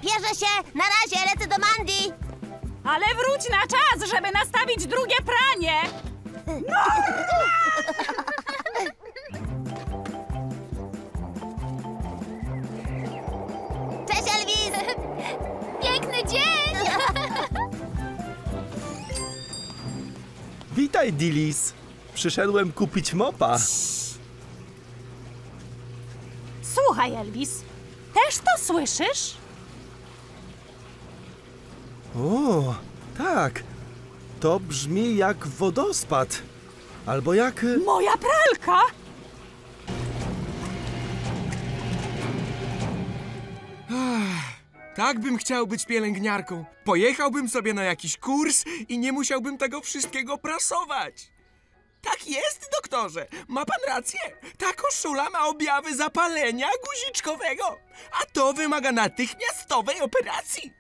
Bierze się! Na razie, lecę do Mandy! Ale wróć na czas, żeby nastawić drugie pranie! Cześć, Elvis! Piękny dzień! Witaj, Dilis. Przyszedłem kupić mopa. Słuchaj, Elvis, też to słyszysz? O, tak. To brzmi jak wodospad. Albo jak... Moja pralka! Tak bym chciał być pielęgniarką. Pojechałbym sobie na jakiś kurs i nie musiałbym tego wszystkiego prasować. Tak jest, doktorze. Ma pan rację. Ta koszula ma objawy zapalenia guziczkowego, a to wymaga natychmiastowej operacji.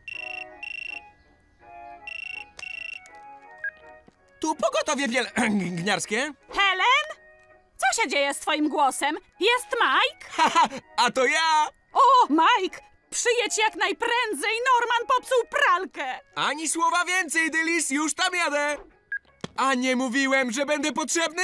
Tu pogotowie pielęgniarskie. Helen? Co się dzieje z twoim głosem? Jest Mike? Haha, a to ja. O, Mike! Przyjedź jak najprędzej, Norman popsuł pralkę! Ani słowa więcej, Dilis, już tam jadę. A nie mówiłem, że będę potrzebny?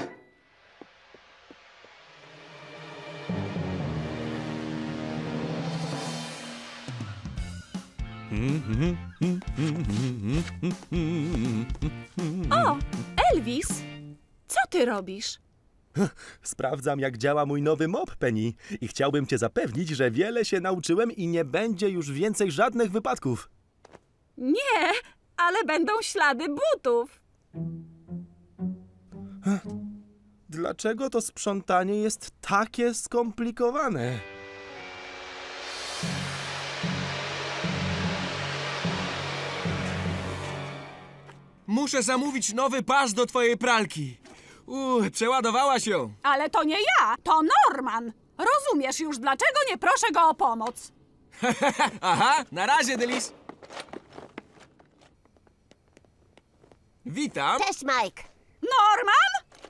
O, Elvis! Co ty robisz? Sprawdzam, jak działa mój nowy mop, Penny. I chciałbym cię zapewnić, że wiele się nauczyłem i nie będzie już więcej żadnych wypadków. Nie, ale będą ślady butów. Dlaczego to sprzątanie jest takie skomplikowane? Muszę zamówić nowy pas do twojej pralki. Przeładowałaś ją. Ale to nie ja, to Norman. Rozumiesz już, dlaczego nie proszę go o pomoc. Aha, na razie, Dilis. Witam. Cześć, Mike! Norman?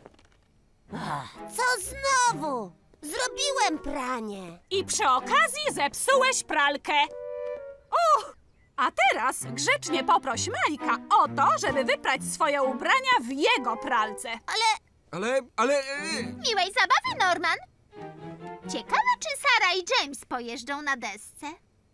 Co znowu? Zrobiłem pranie! I przy okazji zepsułeś pralkę. A teraz grzecznie poproś Majka o to, żeby wyprać swoje ubrania w jego pralce. Ale... Miłej zabawy, Norman. Ciekawe, czy Sarah i James pojeżdżą na desce.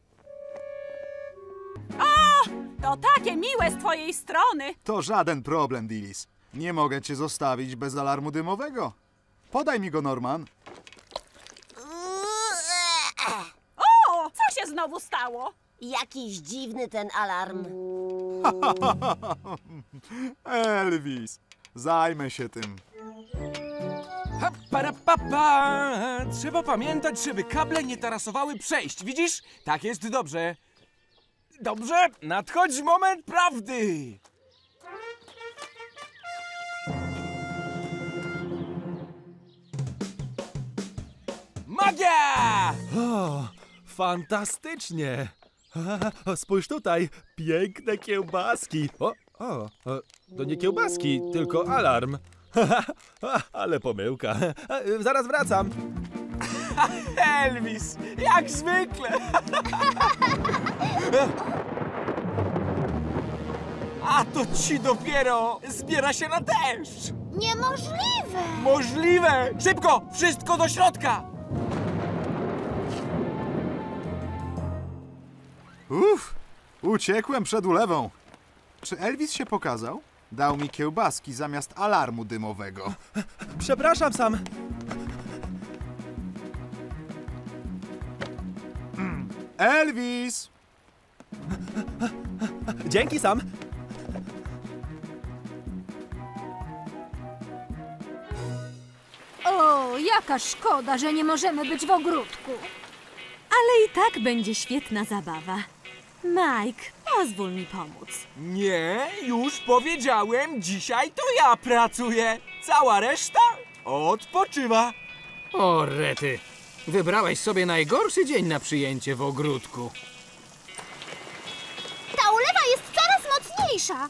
To takie miłe z twojej strony. To żaden problem, Dilis. Nie mogę cię zostawić bez alarmu dymowego. Podaj mi go, Norman. O, co się znowu stało? Jakiś dziwny ten alarm. Elvis, zajmę się tym. Trzeba pamiętać, żeby kable nie tarasowały przejść. Widzisz? Tak jest dobrze. Dobrze, nadchodzi moment prawdy. Magia! O, fantastycznie! Spójrz tutaj, piękne kiełbaski. To nie kiełbaski, tylko alarm. Ale pomyłka. Zaraz wracam. Elvis, jak zwykle. A to ci dopiero zbiera się na deszcz. Niemożliwe! Możliwe! Szybko, wszystko do środka. Uciekłem przed ulewą. Czy Elvis się pokazał? Dał mi kiełbaski zamiast alarmu dymowego. Przepraszam, Sam. Elvis! Dzięki, Sam. O, jaka szkoda, że nie możemy być w ogródku. Ale i tak będzie świetna zabawa. Mike, pozwól mi pomóc. Nie, już powiedziałem, dzisiaj to ja pracuję. Cała reszta odpoczywa. O, rety. Wybrałeś sobie najgorszy dzień na przyjęcie w ogródku. Ta ulewa jest coraz mocniejsza.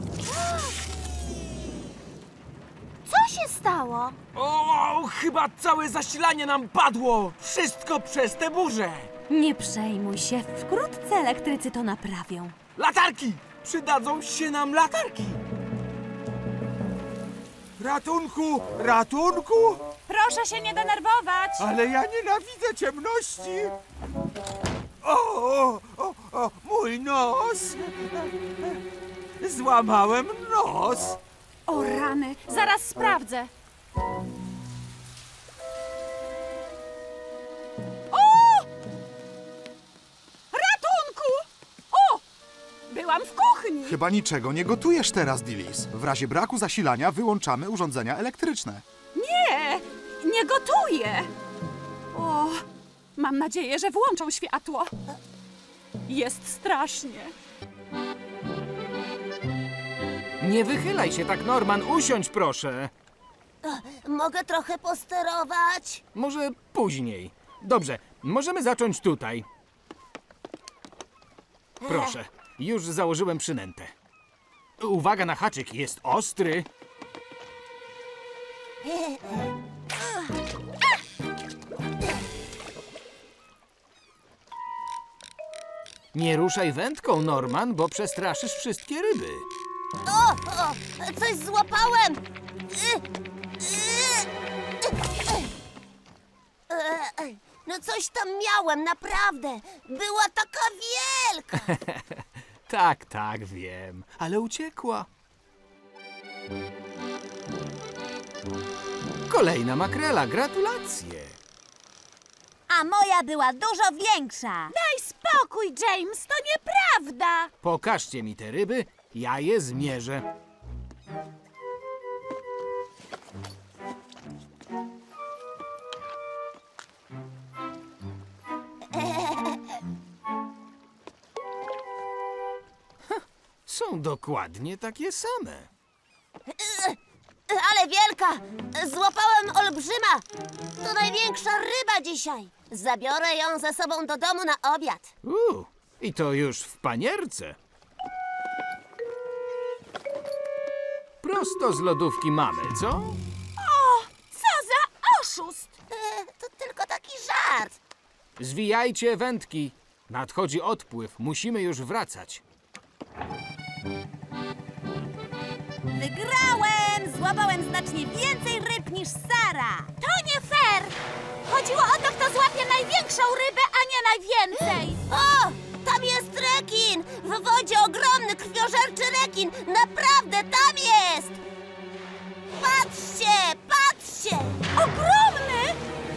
Co się stało? O, chyba całe zasilanie nam padło. Wszystko przez tę burzę. Nie przejmuj się, wkrótce elektrycy to naprawią. Latarki! Przydadzą się nam latarki! Ratunku! Ratunku! Proszę się nie denerwować. Ale ja nienawidzę ciemności! O, mój nos! Złamałem nos! O rany, zaraz sprawdzę. O! Ratunku! O! Byłam w kuchni. Chyba niczego nie gotujesz teraz, Dilis. W razie braku zasilania wyłączamy urządzenia elektryczne. Nie, nie gotuję. O, mam nadzieję, że włączą światło. Jest strasznie. Nie wychylaj się tak, Norman. Usiądź, proszę. Mogę trochę posterować? Może później. Dobrze, możemy zacząć tutaj. Proszę, już założyłem przynętę. Uwaga na haczyk, jest ostry. Nie ruszaj wędką, Norman, bo przestraszysz wszystkie ryby. O, coś złapałem! No coś tam miałem, naprawdę. Była taka wielka. Tak, wiem, ale uciekła. Kolejna makrela, gratulacje. A moja była dużo większa. Daj spokój, James, to nieprawda. Pokażcie mi te ryby, ja je zmierzę. Są dokładnie takie same. Ale wielka! Złapałem olbrzyma! To największa ryba dzisiaj. Zabiorę ją ze sobą do domu na obiad. I to już w panierce. Prosto z lodówki mamy, co? Co za oszust! To tylko taki żart. Zwijajcie wędki. Nadchodzi odpływ, musimy już wracać. Wygrałem! Złapałem znacznie więcej ryb niż Sara. To nie fair! Chodziło o to, kto złapie największą rybę, a nie najwięcej! O! Tam jest rekin! W wodzie ogromny, krwiożerczy rekin! Naprawdę, tam jest! Patrzcie! Patrzcie! Ogromny!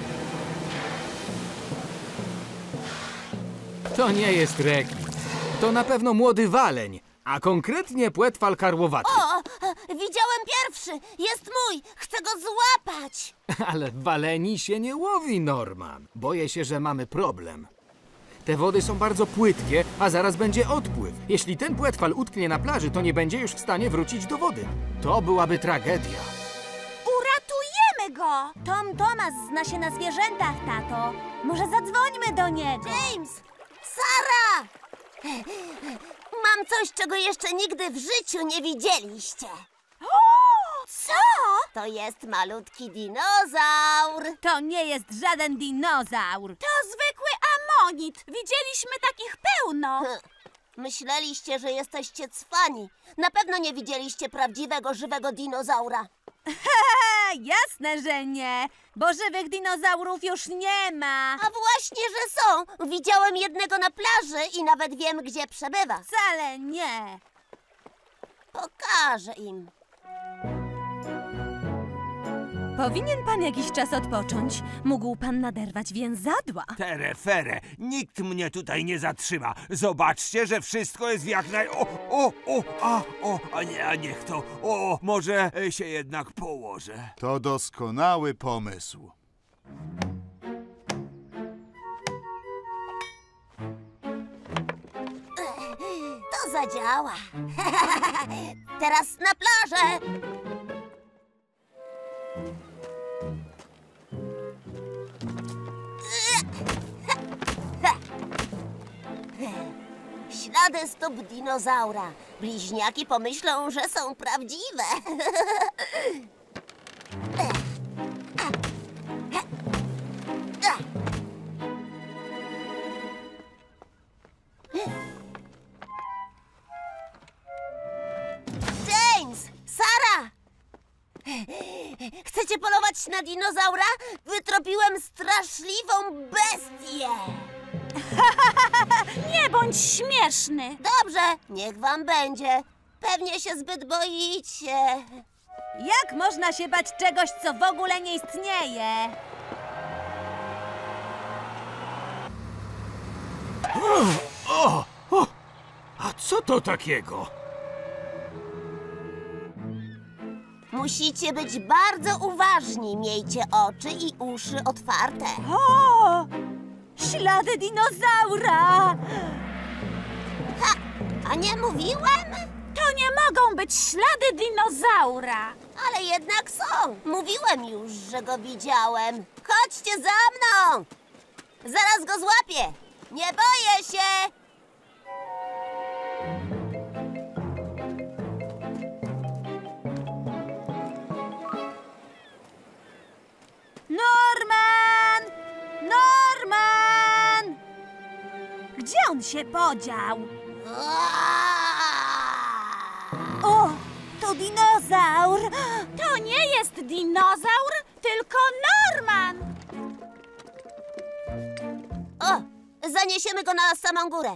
To nie jest rekin. To na pewno młody waleń, a konkretnie płetwal karłowaty. O! Widziałem pierwszy! Jest mój! Chcę go złapać! Ale waleni się nie łowi, Norman. Boję się, że mamy problem. Te wody są bardzo płytkie, a zaraz będzie odpływ. Jeśli ten płetwal utknie na plaży, to nie będzie już w stanie wrócić do wody. To byłaby tragedia. Uratujemy go! Tom Thomas zna się na zwierzętach, tato. Może zadzwońmy do niego. James! Sara! Mam coś, czego jeszcze nigdy w życiu nie widzieliście. Co? To jest malutki dinozaur. To nie jest żaden dinozaur. To zwykły amonit. Widzieliśmy takich pełno. Myśleliście, że jesteście cwani. Na pewno nie widzieliście prawdziwego, żywego dinozaura. Jasne, że nie, bo żywych dinozaurów już nie ma. A właśnie, że są. Widziałem jednego na plaży i nawet wiem, gdzie przebywa. Wcale nie. Pokażę im. Powinien pan jakiś czas odpocząć. Mógł pan naderwać więzadła. Terefere, nikt mnie tutaj nie zatrzyma. Zobaczcie, że wszystko jest w jak naj... a niech to... może się jednak położę. To doskonały pomysł. To zadziała. Teraz na plażę. Ślady stóp dinozaura. Bliźniaki pomyślą, że są prawdziwe. Chcecie polować na dinozaura? Wytropiłem straszliwą bestię! Nie bądź śmieszny. Dobrze, niech wam będzie. Pewnie się zbyt boicie. Jak można się bać czegoś, co w ogóle nie istnieje? A co to takiego? Musicie być bardzo uważni. Miejcie oczy i uszy otwarte. O! Ślady dinozaura! Ha! A nie mówiłem? To nie mogą być ślady dinozaura. Ale jednak są. Mówiłem już, że go widziałem. Chodźcie za mną! Zaraz go złapię. Nie boję się! Norman! Norman! Gdzie on się podział? O, to dinozaur! To nie jest dinozaur, tylko Norman. O! Zaniesiemy go na samą górę.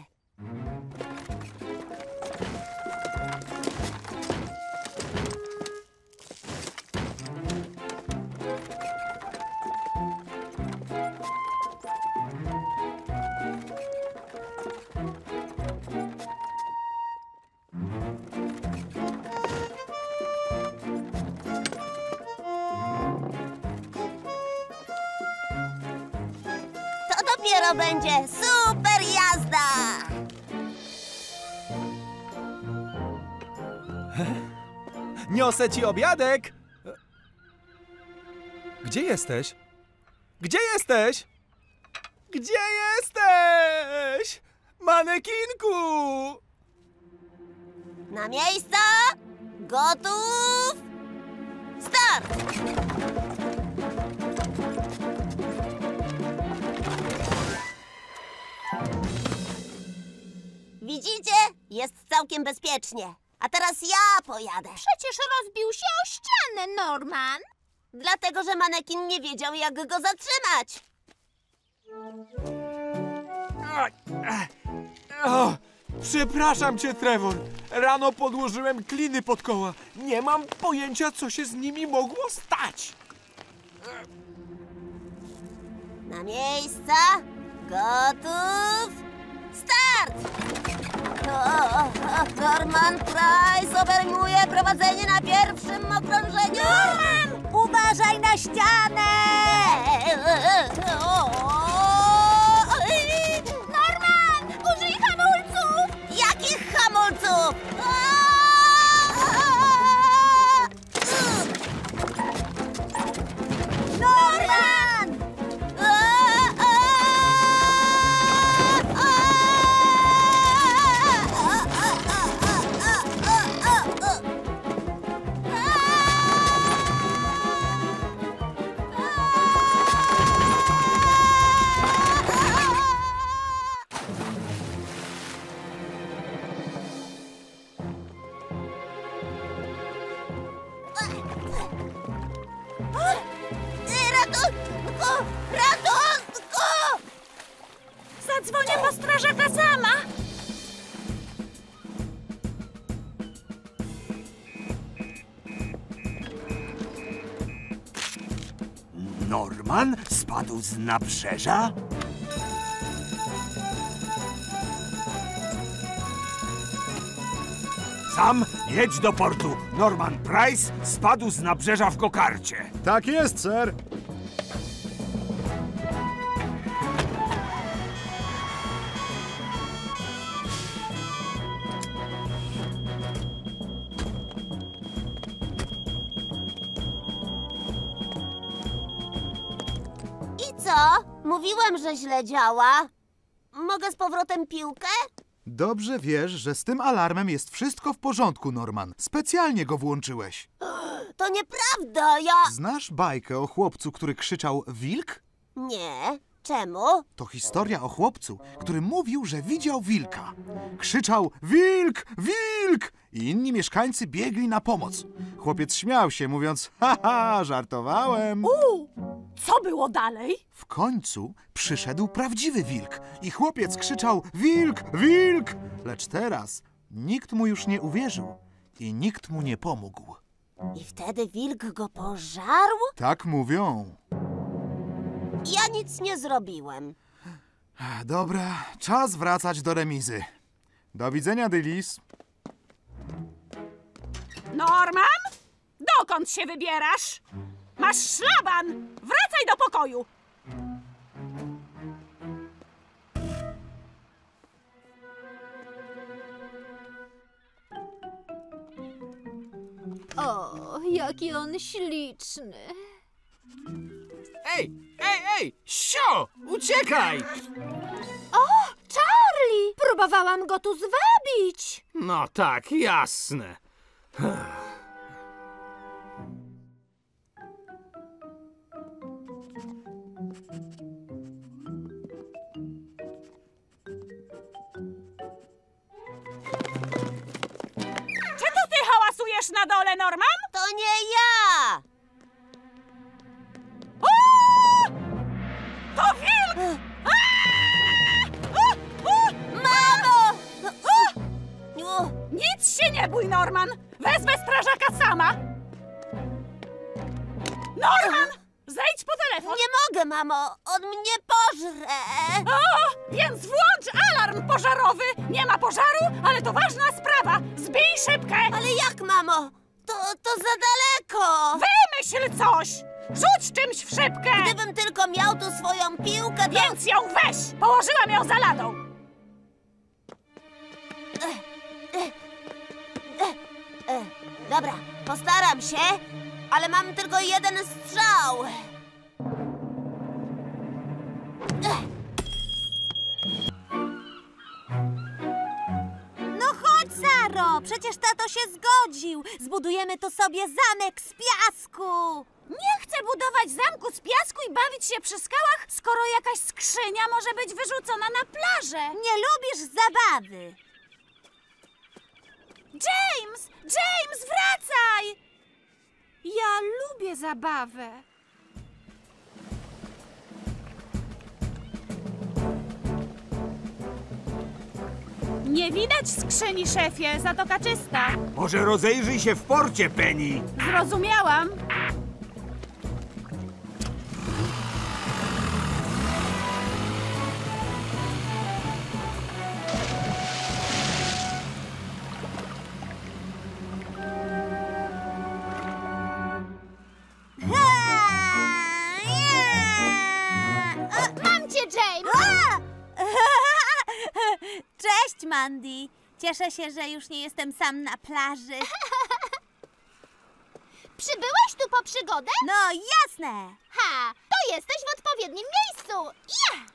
To dopiero będzie super jazda! Niosę ci obiadek! Gdzie jesteś? Gdzie jesteś? Gdzie jesteś? Manekinku! Na miejsca! Gotów! Start! Widzicie? Jest całkiem bezpiecznie. A teraz ja pojadę. Przecież rozbił się o ścianę, Norman. Dlatego, że manekin nie wiedział, jak go zatrzymać. Przepraszam cię, Trevor. Rano podłożyłem kliny pod koła. Nie mam pojęcia, co się z nimi mogło stać. Na miejsca! Gotów! Start! Norman Price obejmuje prowadzenie na pierwszym okrążeniu! Norman! Uważaj na ścianę! Norman! Użyj hamulców! Jakich hamulców? Norman! Ratunku! Ratunku! Zadzwonię po strażaka sama. Norman spadł z nabrzeża? Sam jedź do portu. Norman Price spadł z nabrzeża w kokarcie. Tak jest, ser. I co? Mówiłem, że źle działa. Mogę z powrotem piłkę? Dobrze wiesz, że z tym alarmem jest wszystko w porządku, Norman. Specjalnie go włączyłeś. To nieprawda, ja... Znasz bajkę o chłopcu, który krzyczał wilk? Nie. Czemu? To historia o chłopcu, który mówił, że widział wilka. Krzyczał: wilk, wilk! I inni mieszkańcy biegli na pomoc. Chłopiec śmiał się, mówiąc: haha, żartowałem. Co było dalej? W końcu przyszedł prawdziwy wilk i chłopiec krzyczał: wilk, wilk! Lecz teraz nikt mu już nie uwierzył i nikt mu nie pomógł. I wtedy wilk go pożarł? Tak mówią. Ja nic nie zrobiłem. Dobra, czas wracać do remizy. Do widzenia, Dylis. Norman? Dokąd się wybierasz? Masz szlaban! Wracaj do pokoju! O, jaki on śliczny. Ej, ej, ej! Sio! Uciekaj! O, Charlie! Próbowałam go tu zwabić. No tak, jasne. Czy to ty hałasujesz na dole, Norman? To nie ja! O! To wilk! Mamo! Nic się nie bój, Norman! Wezmę strażaka sama! Norman! Zejdź po telefon! Nie mogę, mamo! On mnie pożre! O! Więc włącz alarm pożarowy! Nie ma pożaru, ale to ważna sprawa! Zbij szybkę! Ale jak, mamo? To za daleko! Wymyśl coś! Rzuć czymś w szybkę! Gdybym tylko miał tu swoją piłkę, to... Więc ją weź! Położyłam ją za ladą! Dobra, postaram się, ale mam tylko jeden strzał. No chodź, Saro! Przecież tato się zgodził. Zbudujemy tu sobie zamek z piasku. Nie chcę budować zamku z piasku i bawić się przy skałach, skoro jakaś skrzynia może być wyrzucona na plażę. Nie lubisz zabawy. James! James, wracaj! Ja lubię zabawę. Nie widać skrzyni, szefie. Zatoka czysta. Może rozejrzyj się w porcie, Penny. Zrozumiałam. Mam cię, James! Cześć, Mandy. Cieszę się, że już nie jestem sam na plaży. Przybyłeś tu po przygodę? No jasne. Ha! To jesteś w odpowiednim miejscu! Ja!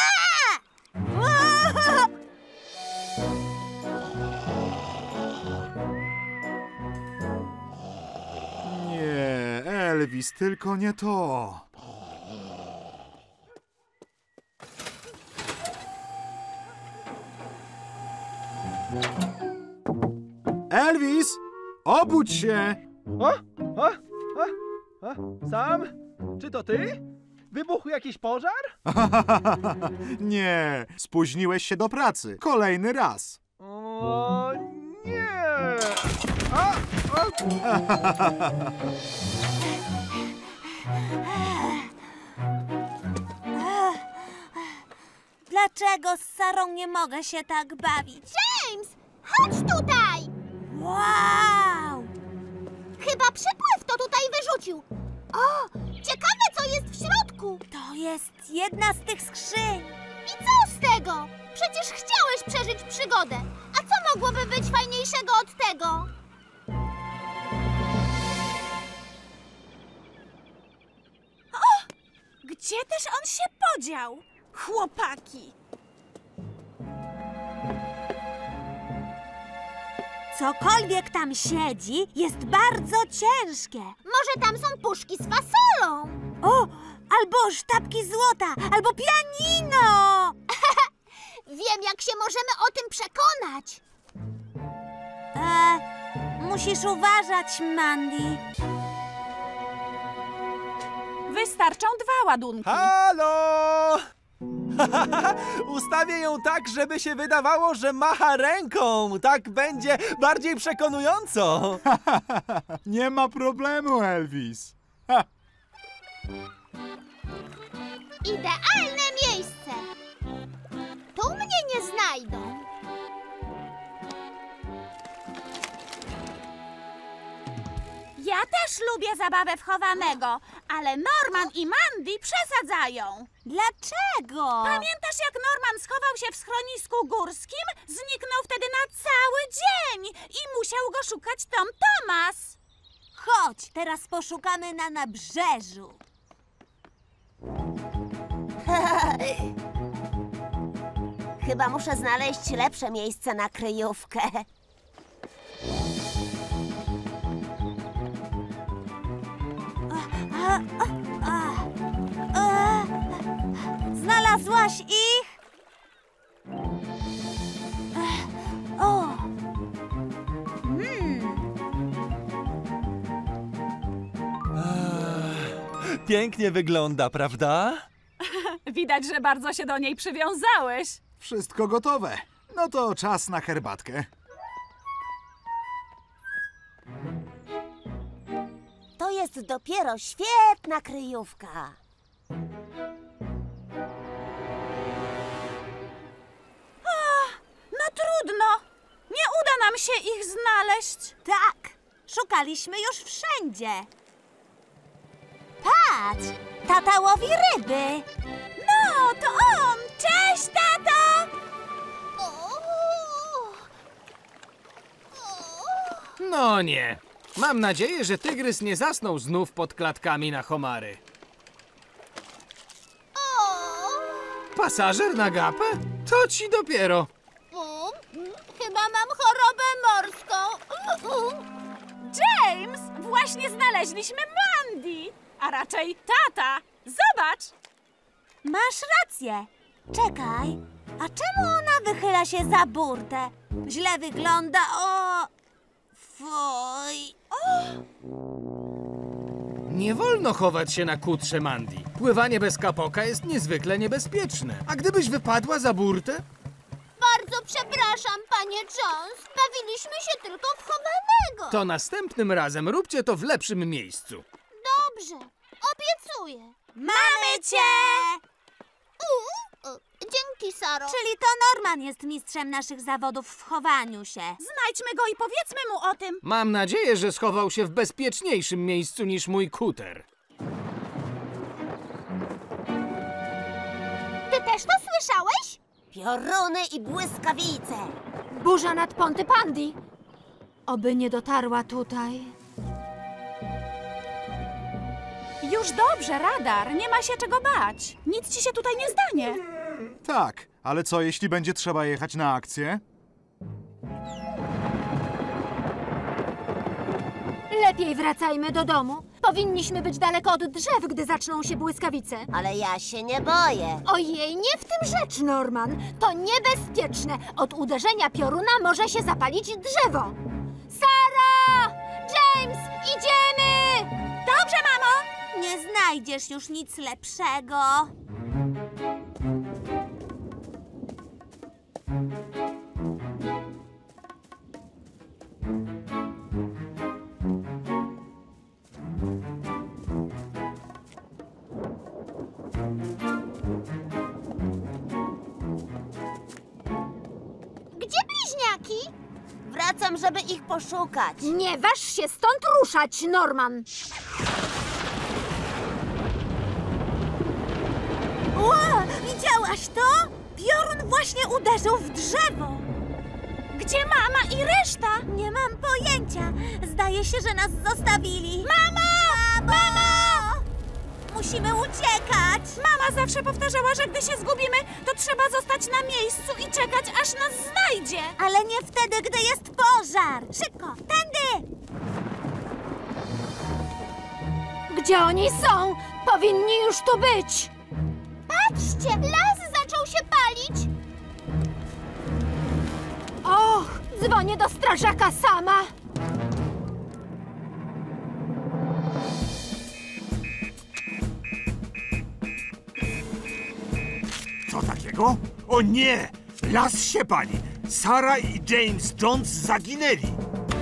Nie, Elvis, tylko nie to. Elvis, obudź się! Sam? Czy to ty? Wybuchł jakiś pożar? Nie, spóźniłeś się do pracy. Kolejny raz. O nie! Dlaczego z Sarą nie mogę się tak bawić? James! Chodź tutaj! Wow! Chyba przypływ to tutaj wyrzucił. O! Ciekawe, co jest w środku. To jest jedna z tych skrzyń. I co z tego? Przecież chciałeś przeżyć przygodę. A co mogłoby być fajniejszego od tego? Gdzie też on się podział? Chłopaki! Cokolwiek tam siedzi, jest bardzo ciężkie. Może tam są puszki z fasolą? O, albo sztabki złota, albo pianino! Wiem, jak się możemy o tym przekonać. Musisz uważać, Mandy. Wystarczą 2 ładunki. Halo! Ustawię ją tak, żeby się wydawało, że macha ręką. Tak będzie bardziej przekonująco. Nie ma problemu, Elvis. Idealne miejsce. Tu mnie nie znajdą. Ja też lubię zabawę w chowanego, ale Norman i Mandy przesadzają. Dlaczego? Pamiętasz, jak Norman schował się w schronisku górskim? Zniknął wtedy na cały dzień i musiał go szukać Tom Thomas. Chodź, teraz poszukamy na nabrzeżu. Chyba muszę znaleźć lepsze miejsce na kryjówkę. Znalazłaś ich? O! Pięknie wygląda, prawda? Widać, że bardzo się do niej przywiązałeś. Wszystko gotowe. No to czas na herbatkę. To jest dopiero świetna kryjówka. No trudno. Nie uda nam się ich znaleźć. Tak, szukaliśmy już wszędzie. Patrz, tata łowi ryby. No, to on. Cześć, tato! No nie. Mam nadzieję, że tygrys nie zasnął znów pod klatkami na homary. Pasażer na gapę? To ci dopiero. Chyba mam chorobę morską. James, właśnie znaleźliśmy Mandy. A raczej tata. Zobacz. Masz rację. Czekaj, a czemu ona wychyla się za burtę? Źle wygląda, Fuj. Nie wolno chować się na kutrze, Mandy. Pływanie bez kapoka jest niezwykle niebezpieczne. A gdybyś wypadła za burtę? Bardzo przepraszam, panie Jones. Bawiliśmy się tylko w chowanego. To następnym razem róbcie to w lepszym miejscu. Dobrze, obiecuję. Mamy cię! Dzięki, Saro. Czyli to Norman jest mistrzem naszych zawodów w chowaniu się. Znajdźmy go i powiedzmy mu o tym. Mam nadzieję, że schował się w bezpieczniejszym miejscu niż mój kuter. Ty też to słyszałeś? Pioruny i błyskawice. Burza nad Ponty Pandy. Oby nie dotarła tutaj. Już dobrze, radar. Nie ma się czego bać. Nic ci się tutaj nie stanie. Tak, ale co jeśli będzie trzeba jechać na akcję? Lepiej wracajmy do domu. Powinniśmy być daleko od drzew, gdy zaczną się błyskawice. Ale ja się nie boję. Ojej, nie w tym rzecz, Norman. To niebezpieczne. Od uderzenia pioruna może się zapalić drzewo. Sara! James, idziemy! Dobrze, mamo! Nie znajdziesz już nic lepszego. Gdzie bliźniaki? Wracam, żeby ich poszukać. Nie waż się stąd ruszać, Norman. Widziałaś to? Piorun właśnie uderzył w drzewo. Gdzie mama i reszta? Nie mam pojęcia. Zdaje się, że nas zostawili. Mamo! Mamo! Musimy uciekać. Mama zawsze powtarzała, że gdy się zgubimy, to trzeba zostać na miejscu i czekać, aż nas znajdzie. Ale nie wtedy, gdy jest pożar. Szybko, tędy! Gdzie oni są? Powinni już tu być! Patrzcie, las zaczął się palić! Och, dzwonię do strażaka sama! Co takiego? O nie! Las się pali! Sarah i James Jones zaginęli!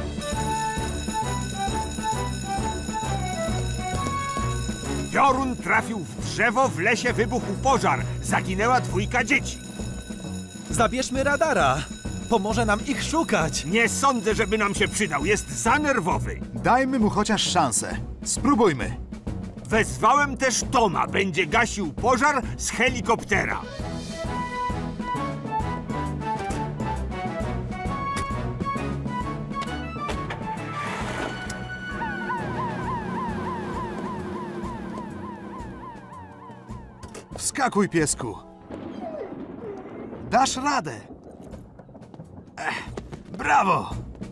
Piorun trafił w drzewo, w lesie wybuchł pożar. Zaginęła 2 dzieci. Zabierzmy radara. Pomoże nam ich szukać. Nie sądzę, żeby nam się przydał. Jest za nerwowy. Dajmy mu chociaż szansę. Spróbujmy. Wezwałem też Toma. Będzie gasił pożar z helikoptera. Wskakuj, piesku. Dasz radę. Brawo!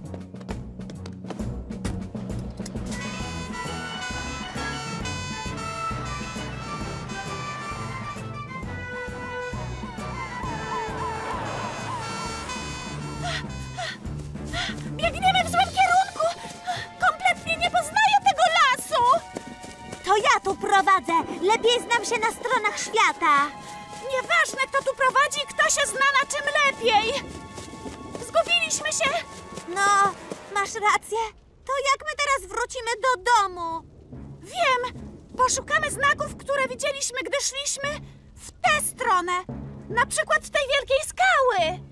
Biegniemy w złym kierunku! Kompletnie nie poznaję tego lasu! To ja tu prowadzę. Lepiej znam się na stronach świata. Nieważne, kto tu prowadzi, kto się zna na czym lepiej! Zgubiliśmy się! No, masz rację. To jak my teraz wrócimy do domu? Wiem! Poszukamy znaków, które widzieliśmy, gdy szliśmy w tę stronę. Na przykład tej wielkiej skały.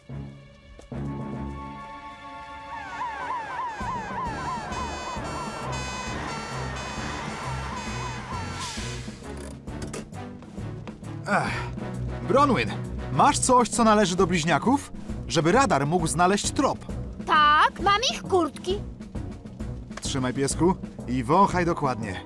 Bronwyn, masz coś, co należy do bliźniaków? Żeby radar mógł znaleźć trop. Tak, mam ich kurtki. Trzymaj, piesku, i wąchaj dokładnie.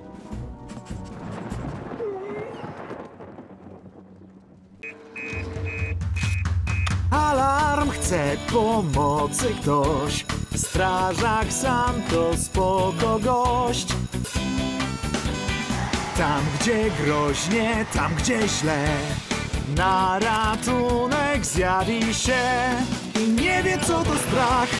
Alarm, chce pomocy ktoś. Strażak sam to spoko gość. Tam, gdzie groźnie, tam, gdzie źle, na ratunek zjawi się i nie wie, co to strach.